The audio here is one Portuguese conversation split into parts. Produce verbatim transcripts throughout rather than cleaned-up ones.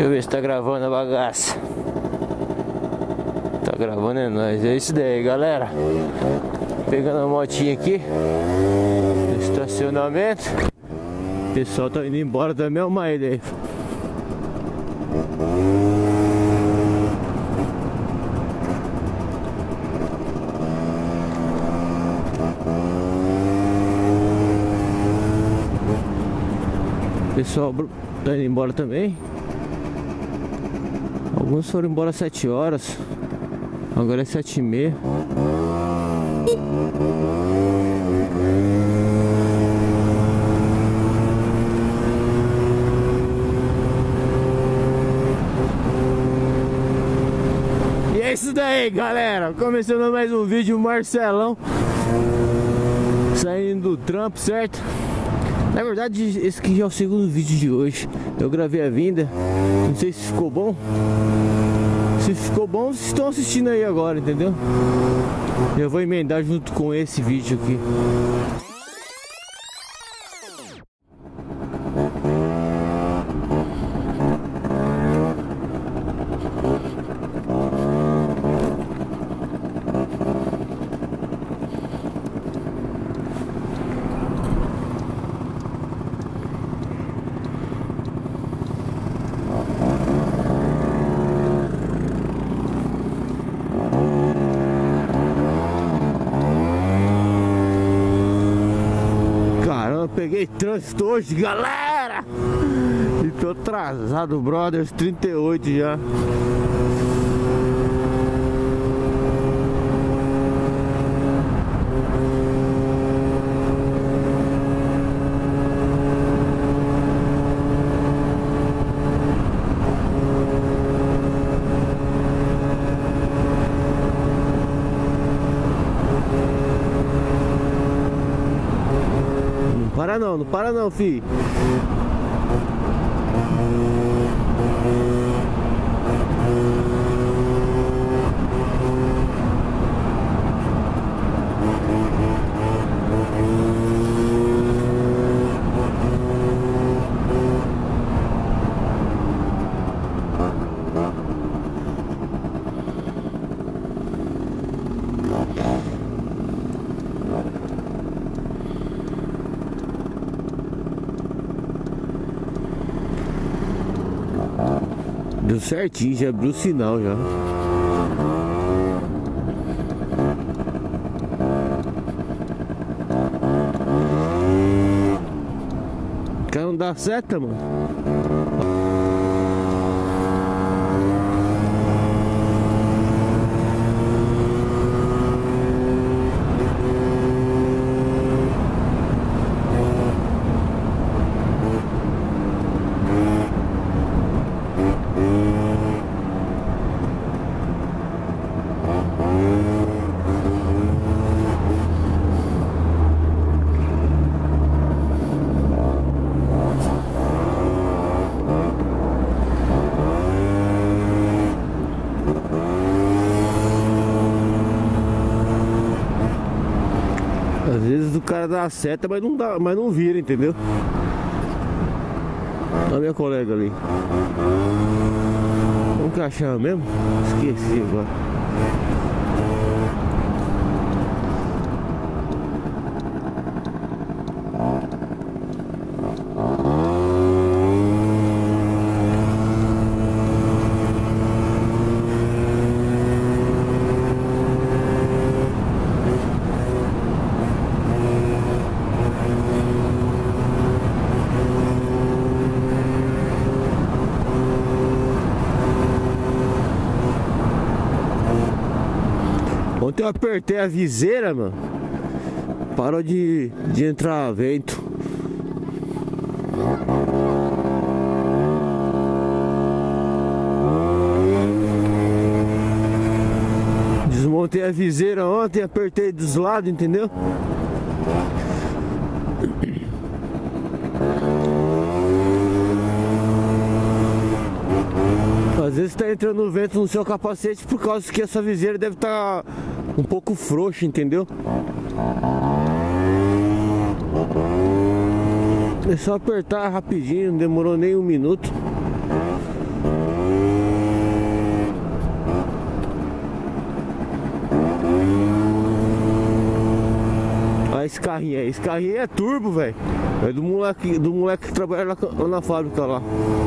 Deixa eu ver se tá gravando a bagaça. Tá gravando, é nóis. É isso daí, galera. Pegando a motinha aqui no estacionamento. O pessoal tá indo embora da minha mãe daí. O pessoal tá indo embora também. Alguns foram embora às sete horas. Agora é sete e meia. E é isso daí, galera. Começando mais um vídeo, Marcelão saindo do trampo, certo? Na verdade, esse aqui já é o segundo vídeo de hoje. Eu gravei a vinda. Não sei se ficou bom. Se ficou bom, vocês estão assistindo aí agora, entendeu? Eu vou emendar junto com esse vídeo aqui. Peguei trânsito hoje, galera! E tô atrasado, brothers, trinta e oito já. Para não, não para não, fi. Deu certinho, já abriu o sinal já. Quer não dar seta, mano? Às vezes o cara dá a seta, mas não dá, mas não vira, entendeu? Olha a minha colega ali. Vamos encaixar mesmo? Esqueci agora. Ontem eu apertei a viseira, mano. Parou de, de entrar vento. Desmontei a viseira ontem, apertei dos lados, entendeu? Às vezes tá entrando vento no seu capacete por causa que essa viseira deve estar um pouco frouxa, entendeu? É só apertar rapidinho, não demorou nem um minuto. esse carrinho aí. Esse carrinho é turbo, velho. É do moleque, do moleque que trabalha lá, lá na fábrica lá.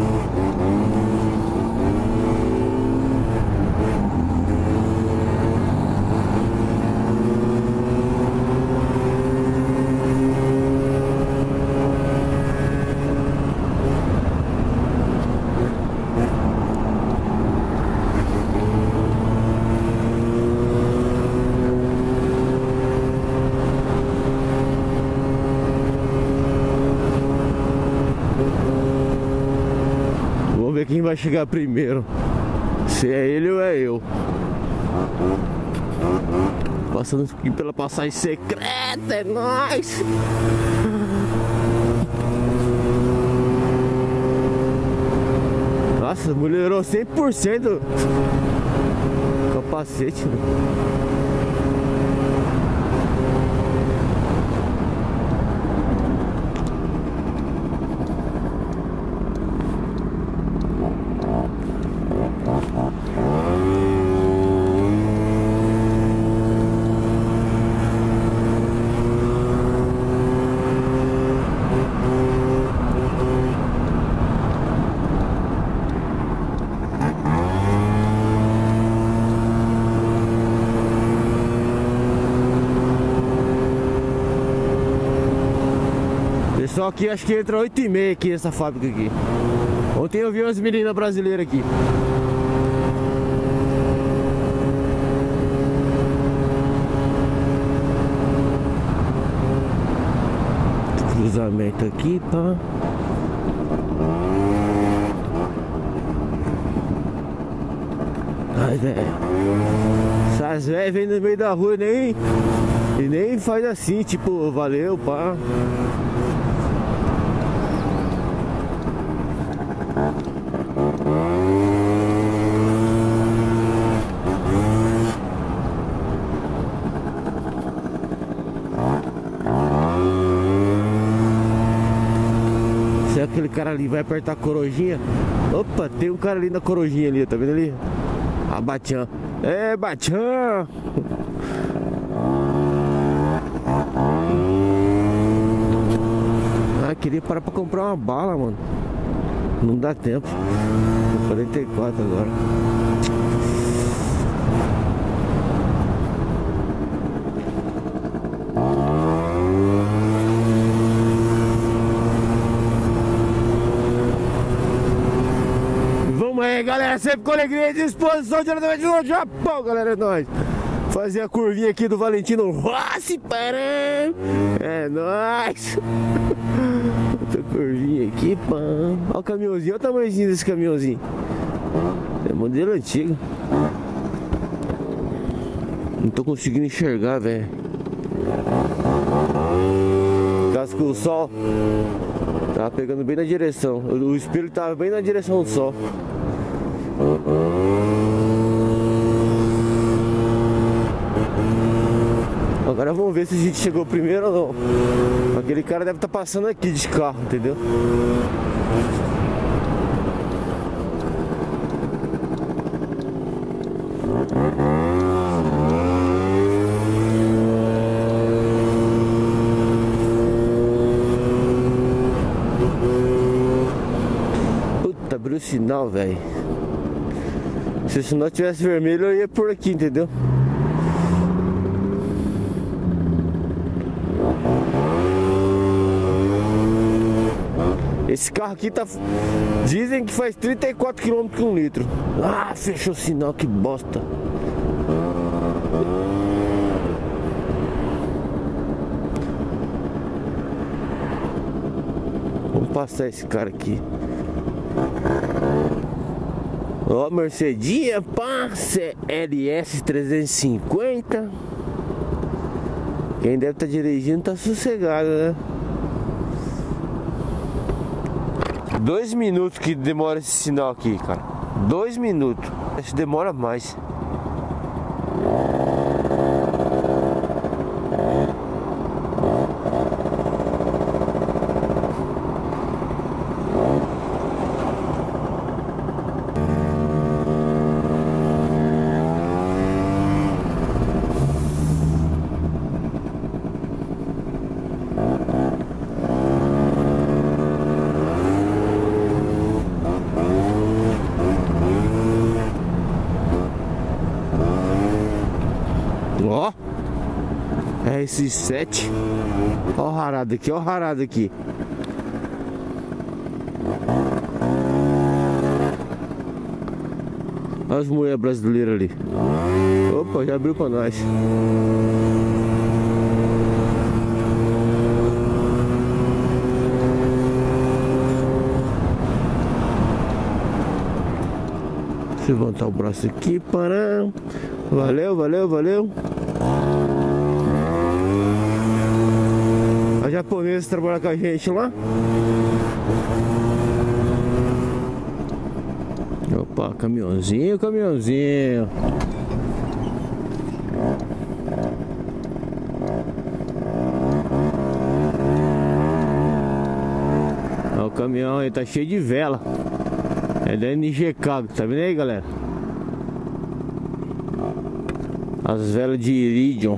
Quem vai chegar primeiro? Se é ele ou é eu? Passando aqui pela passagem secreta, é nóis! Nossa, melhorou cem por cento capacete, né? Só que acho que entra oito e meia aqui essa fábrica aqui. Ontem eu vi umas meninas brasileiras aqui. Cruzamento aqui, pá. Ai, velho. Essas velhas vêm no meio da rua e nem, e nem faz assim, tipo, valeu, pá. Se aquele cara ali vai apertar a corojinha. Opa, tem um cara ali na corojinha ali, tá vendo ali? A Batian. É, Batian! Ah, queria parar pra comprar uma bala, mano. Não dá tempo. quarenta e quatro agora. Vamos aí, galera. Sempre com alegria e disposição diretamente do Japão, galera. É nóis. Fazer a curvinha aqui do Valentino Rossi, parã. É nóis. Outra curvinha aqui, pá. Olha o caminhãozinho, olha o tamanhozinho desse caminhãozinho. É modelo antigo. Não tô conseguindo enxergar, velho. Caso que o sol tava pegando bem na direção. O espelho tava bem na direção do sol. Agora vamos ver se a gente chegou primeiro ou não. Aquele cara deve estar passando aqui de carro, entendeu? Puta, abriu o sinal, velho. Se o sinal tivesse vermelho, eu ia por aqui, entendeu? Esse carro aqui tá... Dizem que faz trinta e quatro quilômetros por litro. Ah, fechou o sinal, que bosta. Vamos passar esse cara aqui. Ó, Mercedinha, pá, C L S trezentos e cinquenta. Quem deve estar dirigindo tá sossegado, né? Dois minutos que demora esse sinal aqui, cara. Dois minutos. Acho que demora mais. Ó, R S sete. Ó o rarado aqui, ó o rarado aqui. Olha as mulheres brasileiras ali. Opa, já abriu pra nós. Deixa eu levantar o braço aqui, parão. Valeu, valeu, valeu. A japonesa trabalha com a gente lá. Opa, caminhãozinho, caminhãozinho. Ó, o caminhão aí tá cheio de vela. É da N G Cargo, tá vendo aí, galera? As velas de Iridium.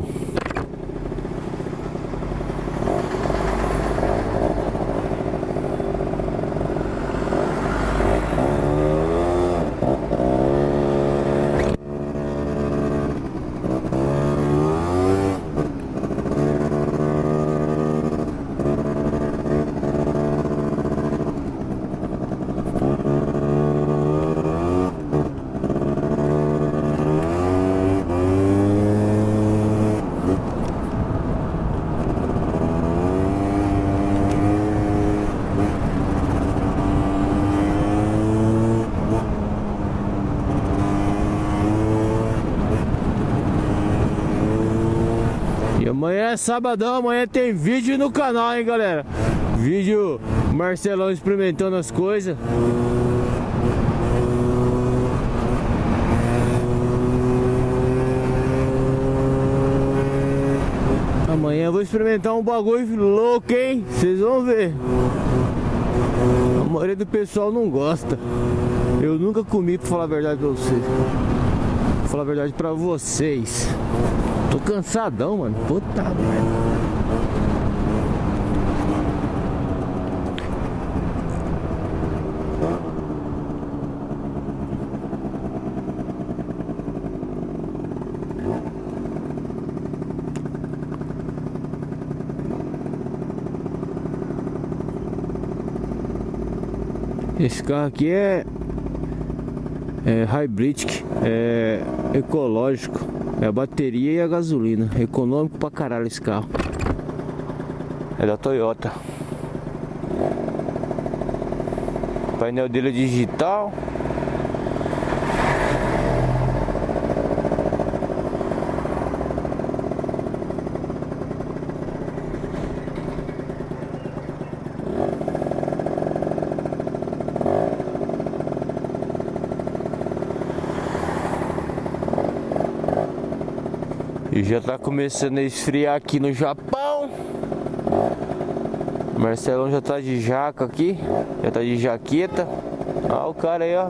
Amanhã é sabadão, amanhã tem vídeo no canal, hein, galera. Vídeo Marcelão experimentando as coisas. Amanhã eu vou experimentar um bagulho louco, hein. Vocês vão ver. A maioria do pessoal não gosta. Eu nunca comi, pra falar a verdade pra vocês. Pra falar a verdade pra vocês. Tô cansadão, mano. Puta merda. Esse carro aqui é, é hybrid, é ecológico. É a bateria e a gasolina. Econômico pra caralho esse carro. É da Toyota. O painel dele é digital. E já tá começando a esfriar aqui no Japão. Marcelão já tá de jaca aqui. Já tá de jaqueta. Olha o cara aí, ó.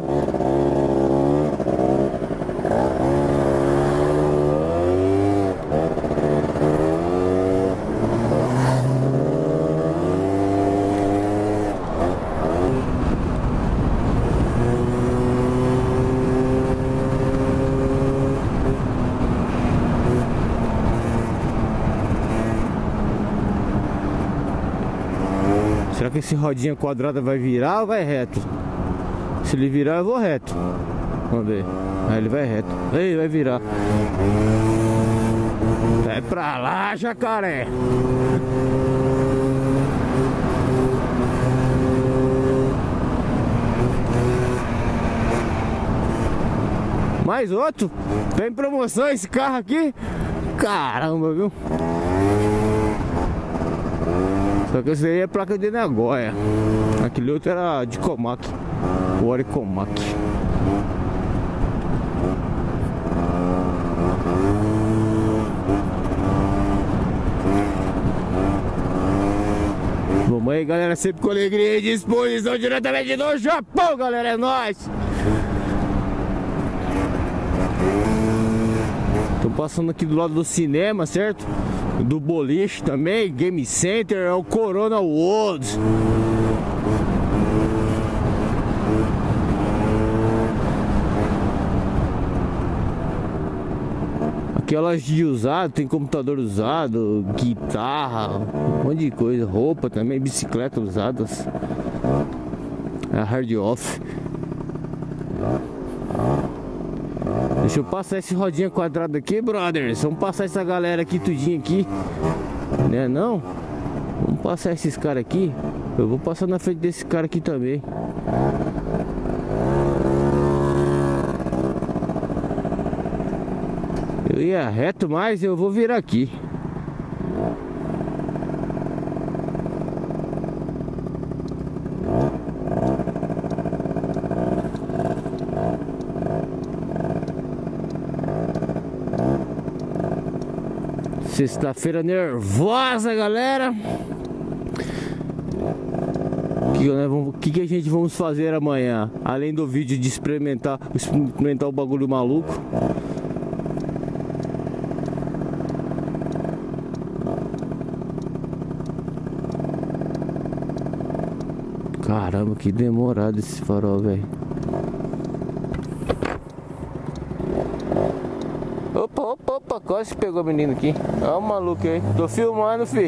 Será que esse rodinha quadrada vai virar ou vai reto? Se ele virar, eu vou reto. Vamos ver. Aí ele vai reto. Ei, vai virar. Vai pra lá, jacaré. Mais outro. Tem promoção esse carro aqui. Caramba, viu? Só que esse aí é placa de Nagoya. Aquele outro era de Comac. O Oricomac. Vamos aí, galera, sempre com alegria e disposição diretamente do Japão, galera, é nóis! Tô passando aqui do lado do cinema, certo? Do boliche também, Game Center, é o Corona World. Aqui é loja de usado, tem computador usado, guitarra, um monte de coisa, roupa também, bicicleta usadas. É a hard off. Deixa eu passar esse rodinha quadrado aqui, brothers. Vamos passar essa galera aqui tudinho aqui, né? Não? Vamos passar esses caras aqui. Eu vou passar na frente desse cara aqui também. Eu ia reto, mas eu vou virar aqui. Sexta-feira nervosa, galera. O que, né, vamos, que, que a gente vamos fazer amanhã? Além do vídeo de experimentar, experimentar o bagulho maluco. Caramba, que demorado esse farol, velho. Opa, opa, opa, quase pegou o menino aqui. Olha o maluco aí. Tô filmando, fi.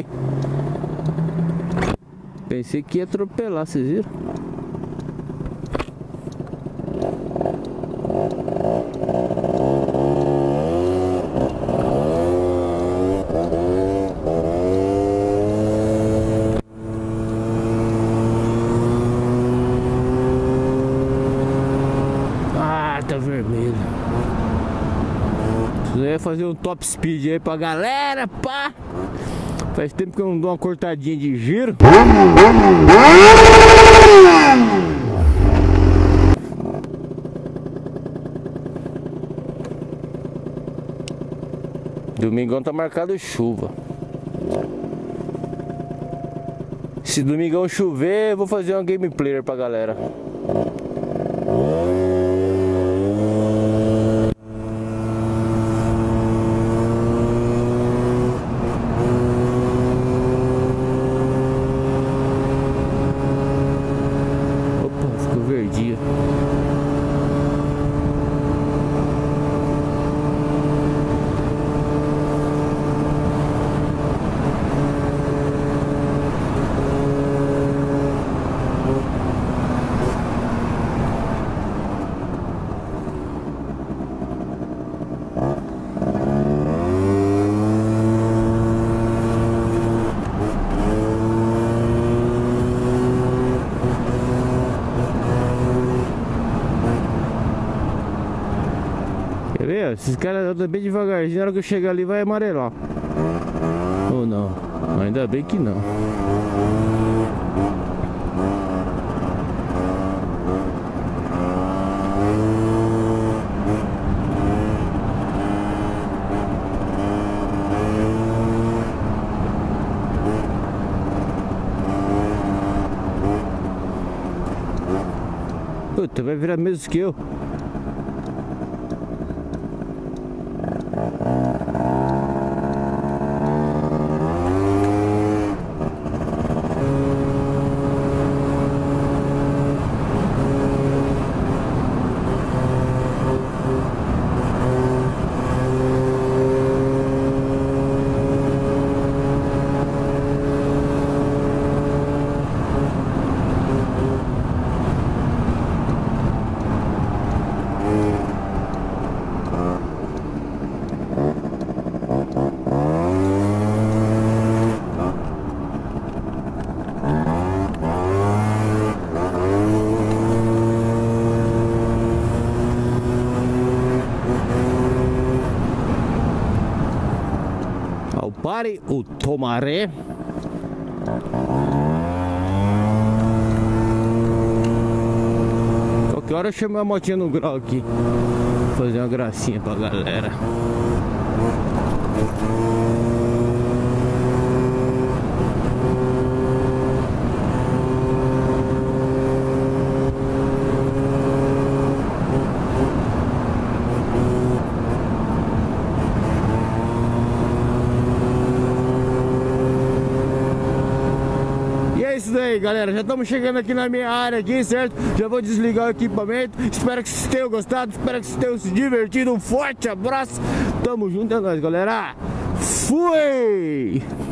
Pensei que ia atropelar, vocês viram? Ah, tá vermelho. Eu ia fazer um top speed aí pra galera, pá. Faz tempo que eu não dou uma cortadinha de giro. Domingão tá marcado chuva. Se domingão chover, eu vou fazer uma gameplay pra galera. Quer ver? Esses caras andam bem devagarzinho. Na hora que eu chegar ali vai amarelar. Ou não? Ainda bem que não. Puta, vai virar mesmo que eu. Pare o tomaré. Qualquer hora eu chamo a motinha no grau aqui. Vou fazer uma gracinha pra galera. Aí, galera, já estamos chegando aqui na minha área aqui, certo? Já vou desligar o equipamento. Espero que vocês tenham gostado, espero que vocês tenham se divertido. Um forte abraço, Tamo junto, é nóis, galera. Fui!